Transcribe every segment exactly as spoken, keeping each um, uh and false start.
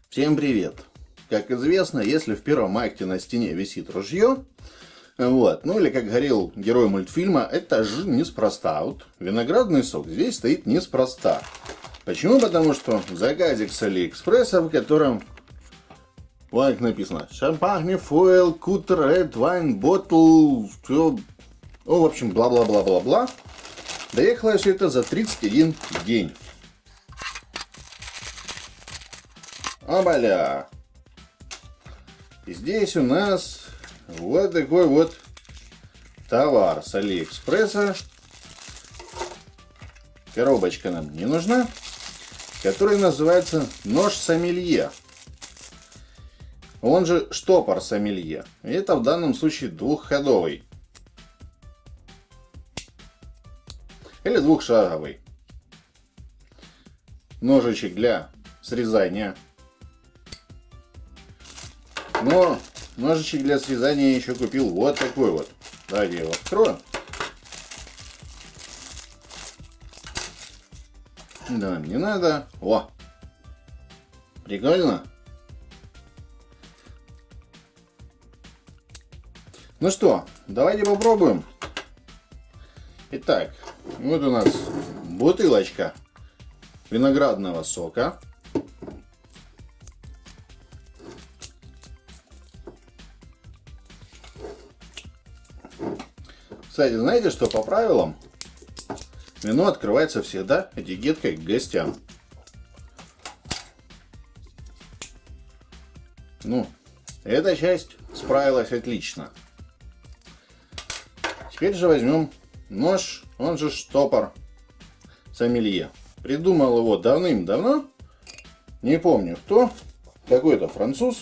Всем привет! Как известно, если в первом акте на стене висит ружье, вот, ну или как говорил герой мультфильма, это же неспроста. Вот виноградный сок здесь стоит неспроста. Почему? Потому что заказик с Алиэкспресса, в котором вот написано шампань, фойл, кутер, ред, вайн, ботл, все, ну, в общем, бла-бла-бла-бла-бла. Доехало все это за тридцать один день. Обаля! И здесь у нас вот такой вот товар с Алиэкспресса. Коробочка нам не нужна. Который называется нож сомелье. Он же штопор сомелье. И это в данном случае двухходовый. Или двухшаговый. Ножичек для срезания. Но ножичек для срезания я еще купил вот такой вот. Давайте я его открою. Да, не надо. О! Прикольно. Ну что, давайте попробуем. Итак, вот у нас бутылочка виноградного сока. Кстати, знаете, что по правилам вино открывается всегда этикеткой к гостям. Ну, эта часть справилась отлично. Теперь же возьмем нож, он же штопор сомелье. Придумал его давным-давно. Не помню кто. Какой-то француз.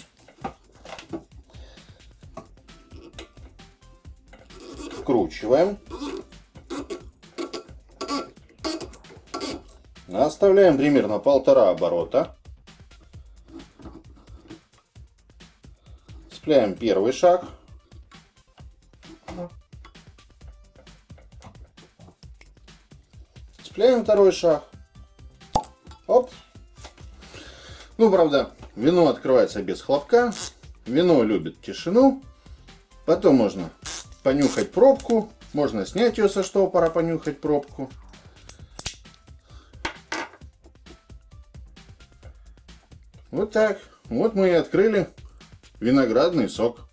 Вкручиваем. Оставляем примерно полтора оборота. Цепляем первый шаг. Цепляем второй шаг. Оп. Ну, правда, вино открывается без хлопка. Вино любит тишину. Потом можно понюхать пробку. Можно снять ее со штопора, понюхать пробку. Вот так. Вот мы и открыли виноградный сок.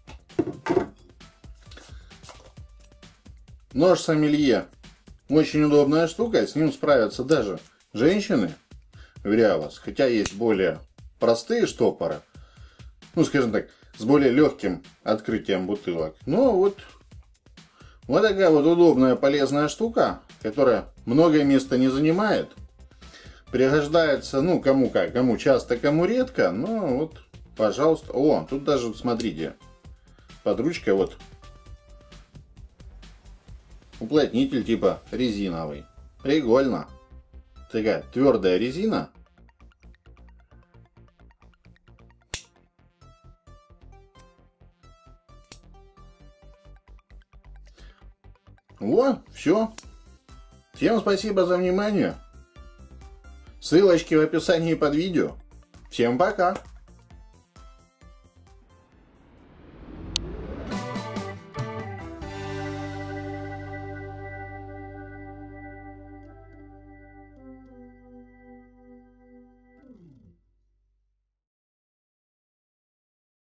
Нож сомелье. Очень удобная штука. С ним справятся даже женщины. Уверяю вас. Хотя есть более простые штопоры. Ну, скажем так, с более легким открытием бутылок. Но вот, вот такая вот удобная, полезная штука, которая много места не занимает. Пригождается, ну, кому как, кому часто, кому редко. Но вот, пожалуйста. О, тут даже, смотрите, под ручкой вот уплотнитель типа резиновый. Прикольно. Такая твердая резина. Вот, все. Всем спасибо за внимание. Ссылочки в описании под видео. Всем пока.